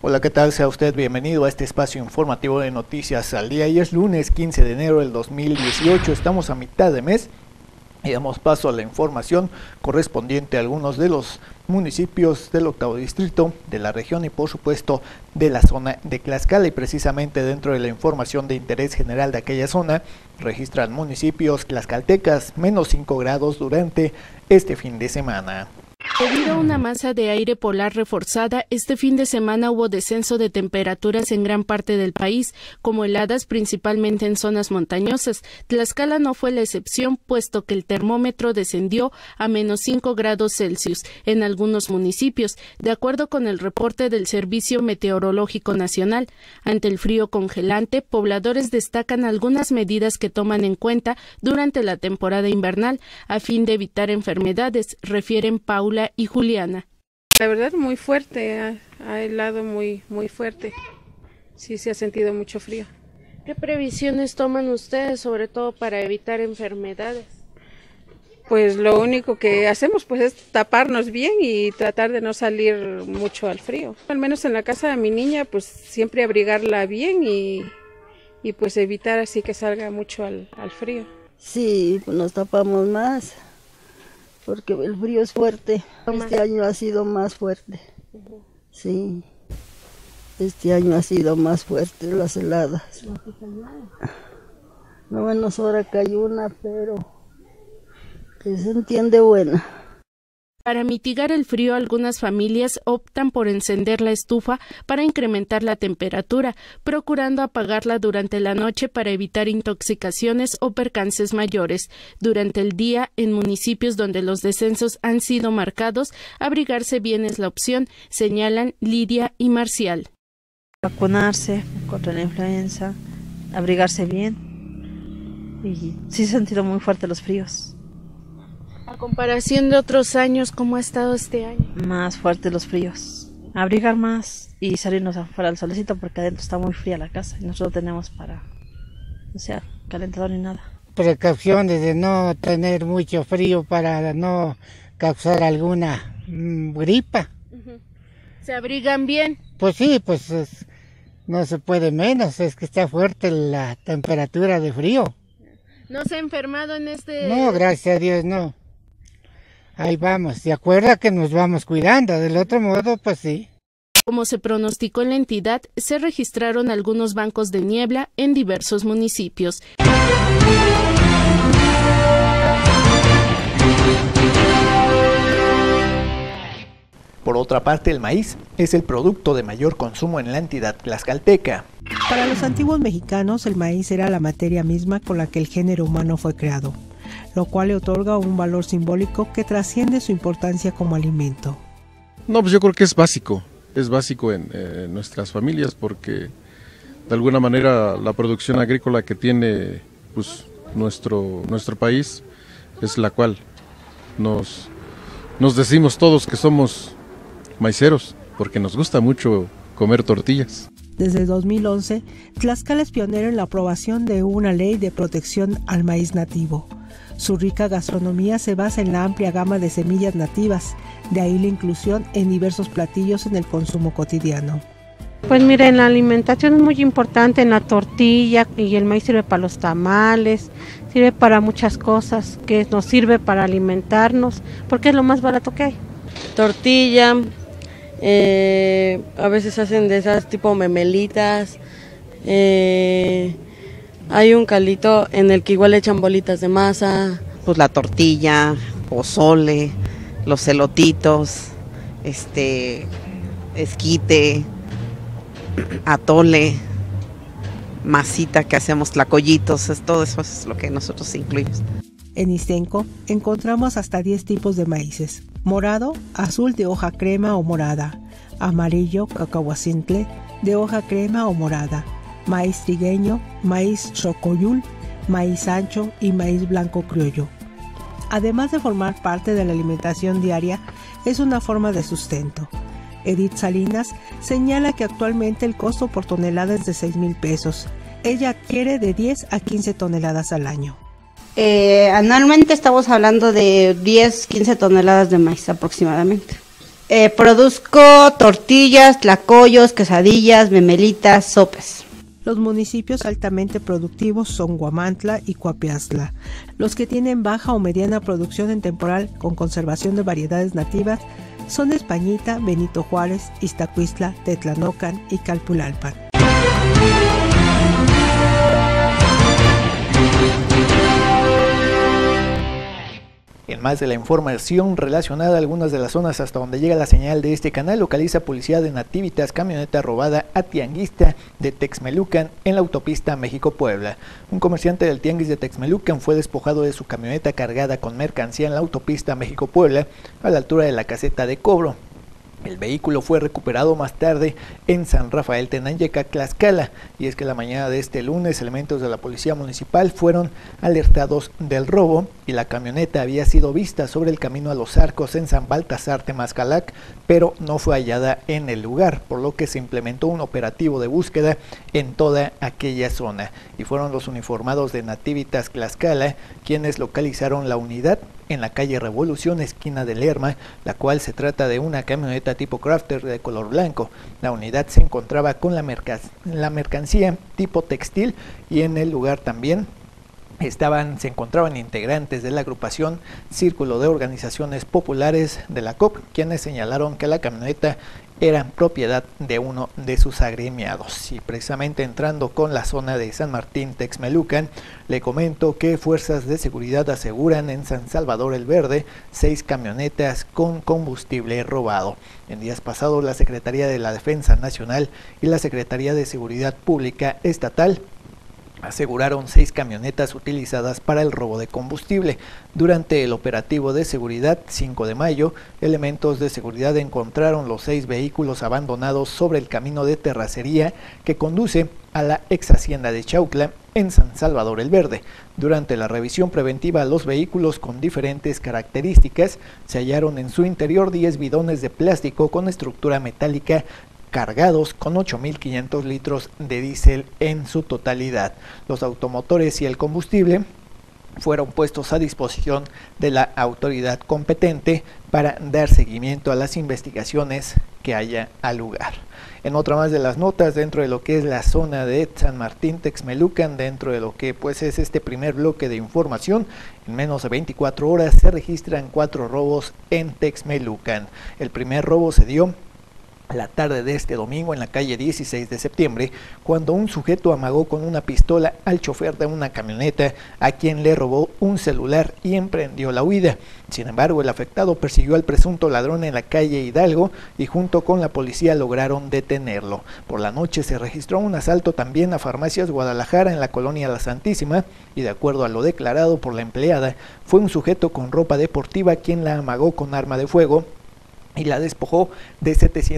Hola, ¿qué tal? Sea usted bienvenido a este espacio informativo de Noticias al Día. Hoy es lunes 15 de enero del 2018, estamos a mitad de mes y damos paso a la información correspondiente a algunos de los municipios del octavo distrito de la región y por supuesto de la zona de Tlaxcala. Y precisamente dentro de la información de interés general de aquella zona registran municipios tlaxcaltecas menos 5 grados durante este fin de semana. Debido a una masa de aire polar reforzada, este fin de semana hubo descenso de temperaturas en gran parte del país, como heladas principalmente en zonas montañosas. Tlaxcala no fue la excepción, puesto que el termómetro descendió a menos 5 grados Celsius en algunos municipios, de acuerdo con el reporte del Servicio Meteorológico Nacional. Ante el frío congelante, pobladores destacan algunas medidas que toman en cuenta durante la temporada invernal, a fin de evitar enfermedades, refieren Paula y Juliana. La verdad muy fuerte, ha helado muy fuerte, sí se ha sentido mucho frío. ¿Qué previsiones toman ustedes, sobre todo para evitar enfermedades? Pues lo único que hacemos pues es taparnos bien y tratar de no salir mucho al frío. Al menos en la casa de mi niña pues siempre abrigarla bien y pues evitar así que salga mucho al frío. Sí, pues nos tapamos más. Porque el frío es fuerte. Este año ha sido más fuerte. Sí. Este año ha sido más fuerte las heladas. No menos ahora cayó una, pero que se entiende buena. Para mitigar el frío, algunas familias optan por encender la estufa para incrementar la temperatura, procurando apagarla durante la noche para evitar intoxicaciones o percances mayores. Durante el día, en municipios donde los descensos han sido marcados, abrigarse bien es la opción, señalan Lidia y Marcial. Vacunarse contra la influenza, abrigarse bien y sí he sentido muy fuerte los fríos. A comparación de otros años, ¿cómo ha estado este año? Más fuertes los fríos. Abrigar más y salirnos afuera al solecito porque adentro está muy fría la casa y nosotros tenemos calentador ni nada. Precauciones de no tener mucho frío para no causar alguna gripa. ¿Se abrigan bien? Pues sí, no se puede menos, es que está fuerte la temperatura de frío. ¿No se ha enfermado en este...? No, gracias a Dios, no. Ahí vamos, de acuerdo a que nos vamos cuidando, del otro modo, pues sí. Como se pronosticó en la entidad, se registraron algunos bancos de niebla en diversos municipios. Por otra parte, el maíz es el producto de mayor consumo en la entidad tlaxcalteca. Para los antiguos mexicanos, el maíz era la materia misma con la que el género humano fue creado, lo cual le otorga un valor simbólico que trasciende su importancia como alimento. No, pues yo creo que es básico en nuestras familias porque de alguna manera la producción agrícola que tiene pues, nuestro país es la cual nos decimos todos que somos maiceros porque nos gusta mucho comer tortillas. Desde 2011, Tlaxcala es pionero en la aprobación de una ley de protección al maíz nativo. Su rica gastronomía se basa en la amplia gama de semillas nativas, de ahí la inclusión en diversos platillos en el consumo cotidiano. Pues miren, la alimentación es muy importante en la tortilla y el maíz sirve para los tamales, sirve para muchas cosas, que nos sirve para alimentarnos, porque es lo más barato que hay. Tortilla, a veces hacen de esas tipo memelitas, hay un caldito en el que igual le echan bolitas de masa. Pues la tortilla, pozole, los elotitos, esquite, atole, masita que hacemos tlacoyitos, todo eso es lo que nosotros incluimos. En Istenco encontramos hasta 10 tipos de maíces: morado, azul de hoja crema o morada, amarillo, cacahuacintle, de hoja crema o morada, maíz trigueño, maíz xocoyul, maíz ancho y maíz blanco criollo. Además de formar parte de la alimentación diaria, es una forma de sustento. Edith Salinas señala que actualmente el costo por tonelada es de 6,000 pesos. Ella adquiere de 10 a 15 toneladas al año. Anualmente estamos hablando de 10, 15 toneladas de maíz aproximadamente. Produzco tortillas, tlacoyos, quesadillas, memelitas, sopes. Los municipios altamente productivos son Huamantla y Coapiaztla. Los que tienen baja o mediana producción en temporal con conservación de variedades nativas son Españita, Benito Juárez, Iztacuistla, Tetlanocan y Calpulalpan. En más de la información relacionada a algunas de las zonas hasta donde llega la señal de este canal, localiza policía de Nativitas camioneta robada a tianguista de Texmelucan en la autopista México-Puebla. Un comerciante del tianguis de Texmelucan fue despojado de su camioneta cargada con mercancía en la autopista México-Puebla a la altura de la caseta de cobro. El vehículo fue recuperado más tarde en San Rafael Tenanyeca, Tlaxcala, y es que la mañana de este lunes elementos de la policía municipal fueron alertados del robo y la camioneta había sido vista sobre el camino a Los Arcos en San Baltasar, Temazcalac, pero no fue hallada en el lugar, por lo que se implementó un operativo de búsqueda en toda aquella zona, y fueron los uniformados de Nativitas Tlaxcala quienes localizaron la unidad en la calle Revolución, esquina de Lerma, la cual se trata de una camioneta tipo Crafter de color blanco. La unidad se encontraba con la mercancía tipo textil y en el lugar también se encontraban integrantes de la agrupación Círculo de Organizaciones Populares de la COP, quienes señalaron que la camioneta era propiedad de uno de sus agremiados. Y precisamente entrando con la zona de San Martín Texmelucan, le comento que fuerzas de seguridad aseguran en San Salvador el Verde 6 camionetas con combustible robado. En días pasados la Secretaría de la Defensa Nacional y la Secretaría de Seguridad Pública Estatal aseguraron 6 camionetas utilizadas para el robo de combustible. Durante el operativo de seguridad 5 de mayo, elementos de seguridad encontraron los 6 vehículos abandonados sobre el camino de terracería que conduce a la ex hacienda de Chautla en San Salvador el Verde. Durante la revisión preventiva, los vehículos con diferentes características se hallaron en su interior 10 bidones de plástico con estructura metálica cargados con 8.500 litros de diésel en su totalidad. Los automotores y el combustible fueron puestos a disposición de la autoridad competente para dar seguimiento a las investigaciones que haya al lugar. En otra más de las notas, dentro de lo que es la zona de San Martín Texmelucan, dentro de lo que pues es este primer bloque de información, en menos de 24 horas se registran 4 robos en Texmelucan. El primer robo se dio la tarde de este domingo en la calle 16 de septiembre, cuando un sujeto amagó con una pistola al chofer de una camioneta, a quien le robó un celular y emprendió la huida. Sin embargo, el afectado persiguió al presunto ladrón en la calle Hidalgo y junto con la policía lograron detenerlo. Por la noche se registró un asalto también a Farmacias Guadalajara en la colonia La Santísima y de acuerdo a lo declarado por la empleada, fue un sujeto con ropa deportiva quien la amagó con arma de fuego y la despojó de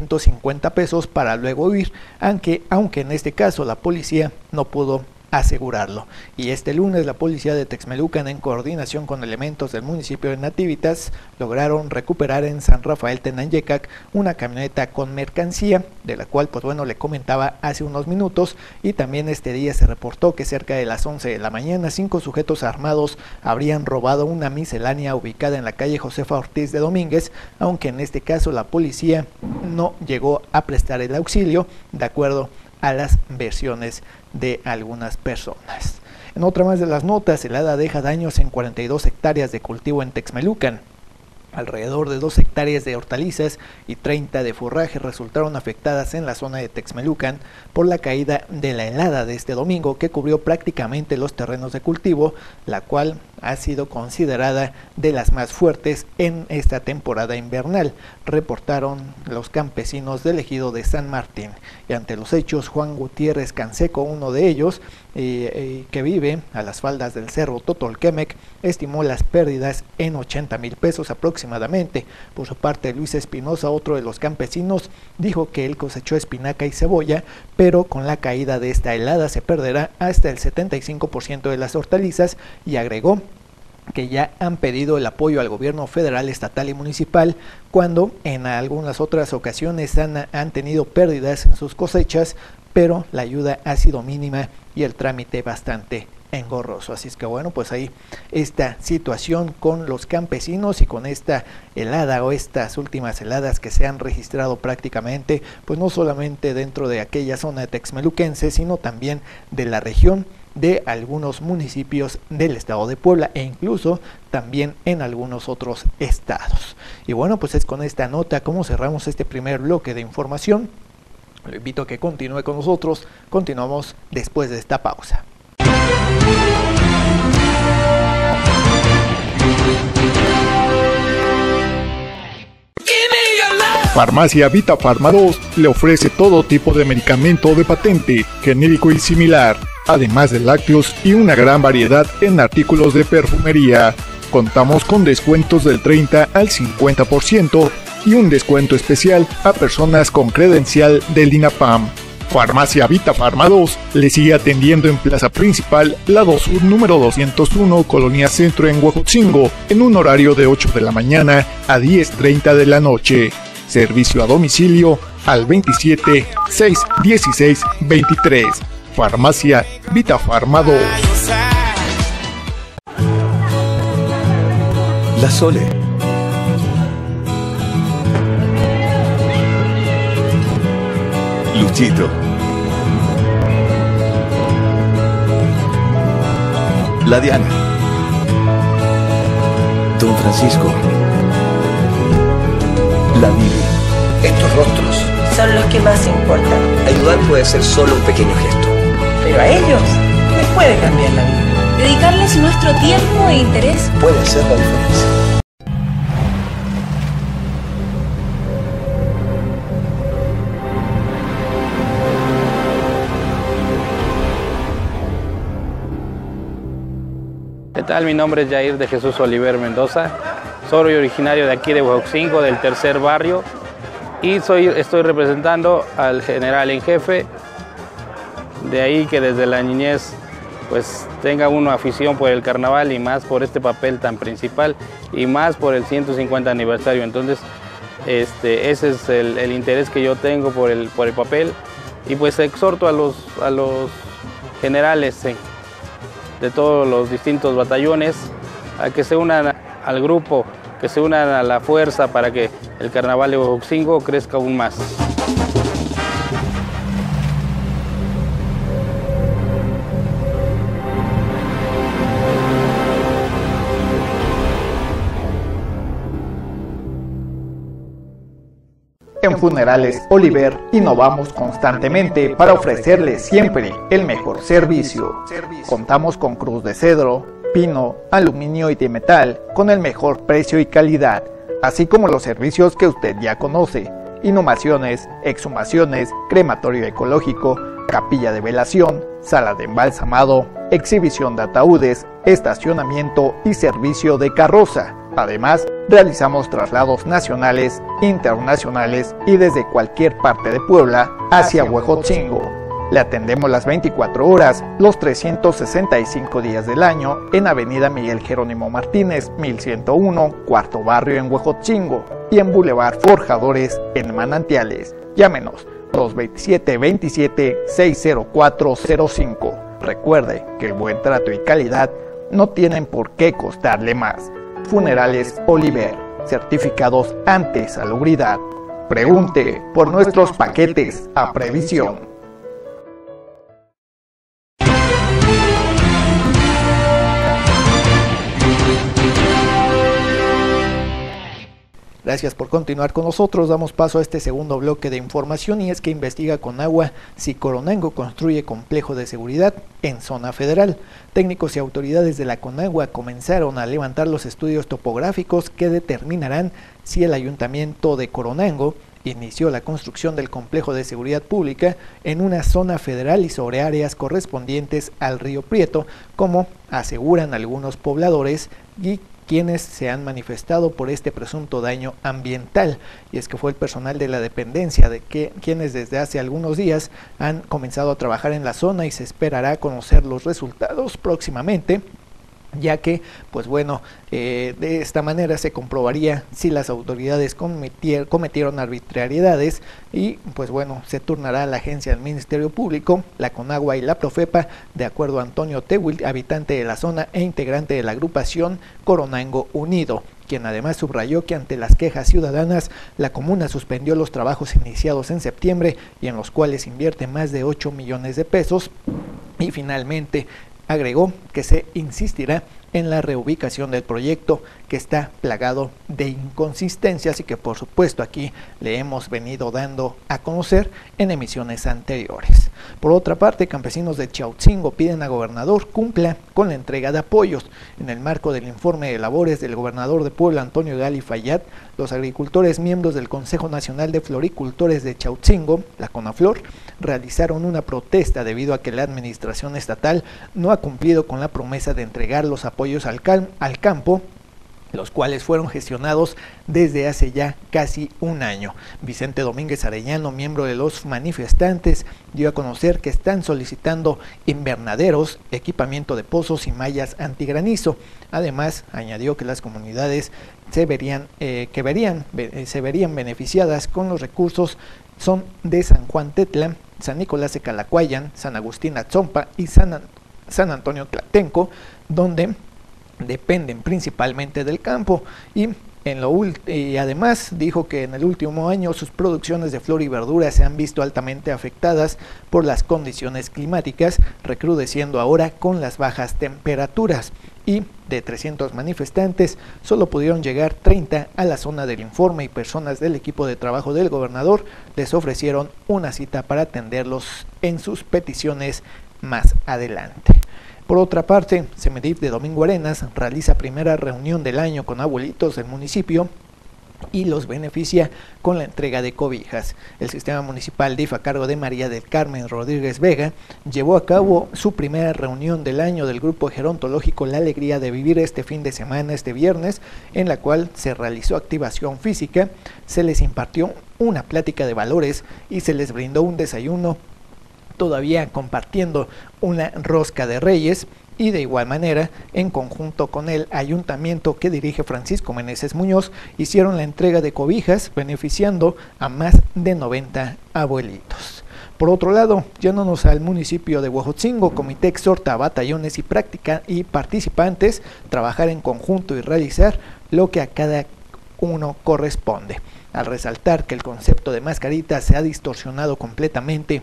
750 pesos para luego huir, aunque en este caso la policía no pudo asegurarlo. Y este lunes la policía de Texmelucan, en coordinación con elementos del municipio de Nativitas, lograron recuperar en San Rafael Tenanyecac una camioneta con mercancía, de la cual pues bueno le comentaba hace unos minutos, y también este día se reportó que cerca de las 11 de la mañana 5 sujetos armados habrían robado una miscelánea ubicada en la calle Josefa Ortiz de Domínguez, aunque en este caso la policía no llegó a prestar el auxilio, de acuerdo a las versiones de algunas personas. En otra más de las notas, helada deja daños en 42 hectáreas de cultivo en Texmelucan. Alrededor de 2 hectáreas de hortalizas y 30 de forraje resultaron afectadas en la zona de Texmelucan por la caída de la helada de este domingo que cubrió prácticamente los terrenos de cultivo, la cual ha sido considerada de las más fuertes en esta temporada invernal, reportaron los campesinos del ejido de San Martín. Y ante los hechos, Juan Gutiérrez Canseco, uno de ellos, que vive a las faldas del cerro Totolquemec, estimó las pérdidas en 80,000 pesos aproximadamente. Por su parte, Luis Espinosa, otro de los campesinos, dijo que él cosechó espinaca y cebolla, pero con la caída de esta helada se perderá hasta el 75% de las hortalizas, y agregó que ya han pedido el apoyo al gobierno federal, estatal y municipal, cuando en algunas otras ocasiones han tenido pérdidas en sus cosechas, pero la ayuda ha sido mínima y el trámite bastante engorroso. Así es que bueno, pues ahí esta situación con los campesinos y con esta helada o estas últimas heladas que se han registrado prácticamente, pues no solamente dentro de aquella zona texmeluquense, sino también de la región, de algunos municipios del estado de Puebla e incluso también en algunos otros estados. Y bueno, pues es con esta nota como cerramos este primer bloque de información. Lo invito a que continúe con nosotros. Continuamos después de esta pausa. Farmacia Vita Pharma 2 le ofrece todo tipo de medicamento de patente, genérico y similar, además de lácteos y una gran variedad en artículos de perfumería. Contamos con descuentos del 30 al 50% y un descuento especial a personas con credencial del INAPAM. Farmacia Vita Pharma 2 le sigue atendiendo en Plaza Principal, Lado Sur número 201, Colonia Centro en Huejotzingo, en un horario de 8 de la mañana a 10:30 de la noche. Servicio a domicilio al 27 6 16 23. Farmacia Vita Pharma 2. La Sole. Luchito. La Diana. Don Francisco. La Vivi. Estos rostros son los que más importan. Ayudar puede ser solo un pequeño gesto, pero a ellos les puede cambiar la vida. Dedicarles nuestro tiempo e interés puede ser la diferencia. ¿Qué tal? Mi nombre es Jair de Jesús Oliver Mendoza. Soy originario de aquí de Huejotzingo, del tercer barrio, y estoy representando al general en jefe. De ahí que desde la niñez pues tenga uno afición por el carnaval y más por este papel tan principal y más por el 150 aniversario. Entonces ese es el interés que yo tengo por el papel, y pues exhorto a los generales de todos los distintos batallones a que se unan al grupo, que se unan a la fuerza para que el carnaval de Huejotzingo crezca aún más. En Funerales Oliver innovamos constantemente para ofrecerles siempre el mejor servicio. Contamos con cruz de cedro, pino, aluminio y de metal con el mejor precio y calidad, así como los servicios que usted ya conoce: inhumaciones, exhumaciones, crematorio ecológico, capilla de velación, sala de embalsamado, exhibición de ataúdes, estacionamiento y servicio de carroza. Además, realizamos traslados nacionales, internacionales y desde cualquier parte de Puebla hacia Huejotzingo. Le atendemos las 24 horas, los 365 días del año en Avenida Miguel Jerónimo Martínez, 1101, Cuarto Barrio en Huejotzingo, y en Boulevard Forjadores en Manantiales. Llámenos 227-27-60405. Recuerde que el buen trato y calidad no tienen por qué costarle más. Funerales Oliver, certificados ante salubridad. Pregunte por nuestros paquetes a previsión. Gracias por continuar con nosotros. Damos paso a este segundo bloque de información, y es que investiga Conagua si Coronango construye complejo de seguridad en zona federal. Técnicos y autoridades de la Conagua comenzaron a levantar los estudios topográficos que determinarán si el ayuntamiento de Coronango inició la construcción del complejo de seguridad pública en una zona federal y sobre áreas correspondientes al río Prieto, como aseguran algunos pobladores y quienes se han manifestado por este presunto daño ambiental. Y es que fue el personal de la dependencia quienes desde hace algunos días han comenzado a trabajar en la zona, y se esperará conocer los resultados próximamente. ya que pues bueno, de esta manera se comprobaría si las autoridades cometieron arbitrariedades y pues bueno, se turnará a la agencia del Ministerio Público, la Conagua y la Profepa, de acuerdo a Antonio Tehuil, habitante de la zona e integrante de la agrupación Coronango Unido, quien además subrayó que ante las quejas ciudadanas, la comuna suspendió los trabajos iniciados en septiembre y en los cuales invierte más de 8 millones de pesos, y finalmente agregó que se insistirá en la reubicación del proyecto, que está plagado de inconsistencias y que por supuesto aquí le hemos venido dando a conocer en emisiones anteriores. Por otra parte, campesinos de Chautzingo piden a gobernador cumpla con la entrega de apoyos. En el marco del informe de labores del gobernador de Puebla, Antonio Gali Fayad, los agricultores miembros del Consejo Nacional de Floricultores de Chautzingo, la CONAFLOR, realizaron una protesta debido a que la administración estatal no ha cumplido con la promesa de entregar los apoyos al campo, los cuales fueron gestionados desde hace ya casi un año. Vicente Domínguez Arellano, miembro de los manifestantes, dio a conocer que están solicitando invernaderos, equipamiento de pozos y mallas antigranizo. Además, añadió que las comunidades se verían beneficiadas con los recursos son de San Juan Tetla, San Nicolás de Calacuayan, San Agustín Atzompa y San Antonio Tlatenco, donde dependen principalmente del campo, y además dijo que en el último año sus producciones de flor y verdura se han visto altamente afectadas por las condiciones climáticas, recrudeciendo ahora con las bajas temperaturas, y de 300 manifestantes solo pudieron llegar 30 a la zona del informe, y personas del equipo de trabajo del gobernador les ofrecieron una cita para atenderlos en sus peticiones más adelante. Por otra parte, CEMEDIF de Domingo Arenas realiza primera reunión del año con abuelitos del municipio y los beneficia con la entrega de cobijas. El sistema municipal DIF, a cargo de María del Carmen Rodríguez Vega, llevó a cabo su primera reunión del año del grupo gerontológico La Alegría de Vivir este fin de semana, este viernes, en la cual se realizó activación física, se les impartió una plática de valores y se les brindó un desayuno, todavía compartiendo una rosca de Reyes, y de igual manera, en conjunto con el ayuntamiento que dirige Francisco Meneses Muñoz, hicieron la entrega de cobijas, beneficiando a más de 90 abuelitos. Por otro lado, yéndonos al municipio de Huejotzingo, comité exhorta a batallones y participantes trabajar en conjunto y realizar lo que a cada uno corresponde. Al resaltar que el concepto de mascarita se ha distorsionado completamente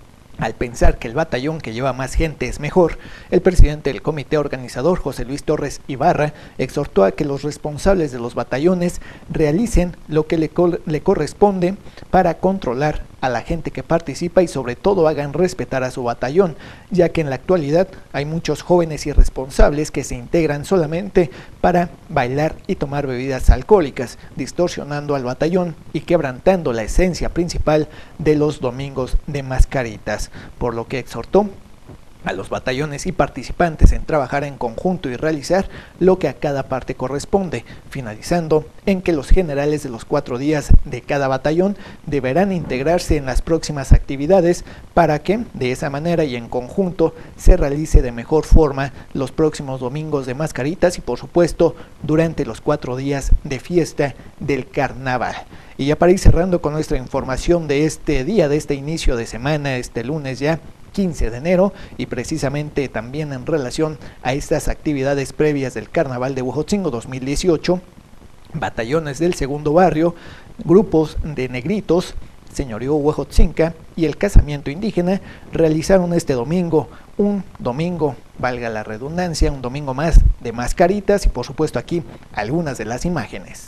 al pensar que el batallón que lleva más gente es mejor, el presidente del comité organizador, José Luis Torres Ibarra, exhortó a que los responsables de los batallones realicen lo que le corresponde para controlar a la gente que participa y sobre todo hagan respetar a su batallón, ya que en la actualidad hay muchos jóvenes irresponsables que se integran solamente para bailar y tomar bebidas alcohólicas, distorsionando al batallón y quebrantando la esencia principal de los domingos de mascaritas, por lo que exhortó a los batallones y participantes en trabajar en conjunto y realizar lo que a cada parte corresponde, finalizando en que los generales de los 4 días de cada batallón deberán integrarse en las próximas actividades para que de esa manera y en conjunto se realice de mejor forma los próximos domingos de mascaritas y por supuesto durante los 4 días de fiesta del carnaval. Y ya para ir cerrando con nuestra información de este día, de este inicio de semana, este lunes ya 15 de enero, y precisamente también en relación a estas actividades previas del Carnaval de Huejotzingo 2018, batallones del segundo barrio, grupos de negritos, señorío Huejotzinca y el casamiento indígena realizaron este domingo, un domingo, valga la redundancia, un domingo más de mascaritas y por supuesto aquí algunas de las imágenes.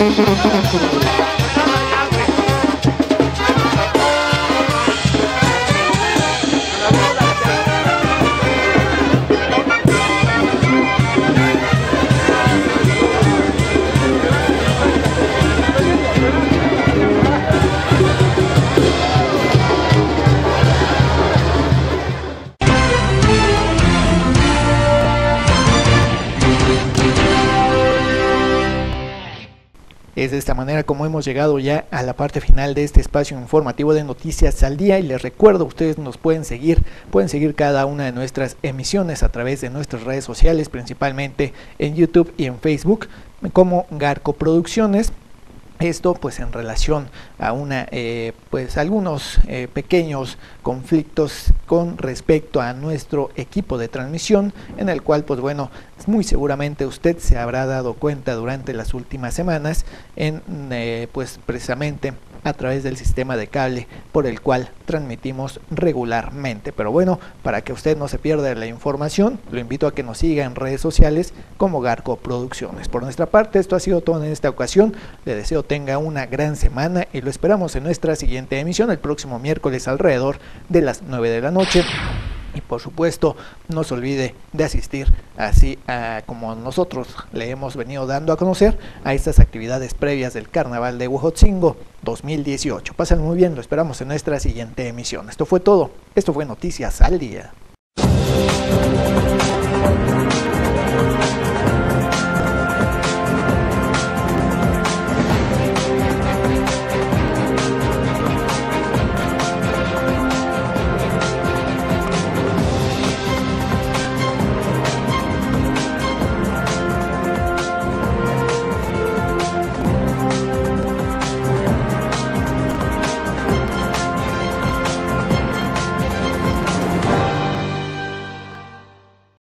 Es de esta manera como hemos llegado ya a la parte final de este espacio informativo de Noticias al Día, y les recuerdo, ustedes nos pueden seguir cada una de nuestras emisiones a través de nuestras redes sociales, principalmente en YouTube y en Facebook como Garco Producciones. Esto pues en relación a algunos pequeños conflictos con respecto a nuestro equipo de transmisión, en el cual pues bueno, muy seguramente usted se habrá dado cuenta durante las últimas semanas pues precisamente a través del sistema de cable por el cual transmitimos regularmente. Pero bueno, para que usted no se pierda la información, lo invito a que nos siga en redes sociales como Garco Producciones. Por nuestra parte, esto ha sido todo en esta ocasión. Le deseo tenga una gran semana y lo esperamos en nuestra siguiente emisión el próximo miércoles alrededor de las 9 de la noche. Y por supuesto, no se olvide de asistir así como nosotros le hemos venido dando a conocer a estas actividades previas del Carnaval de Huejotzingo 2018. Pásenlo muy bien, lo esperamos en nuestra siguiente emisión. Esto fue todo, esto fue Noticias al Día.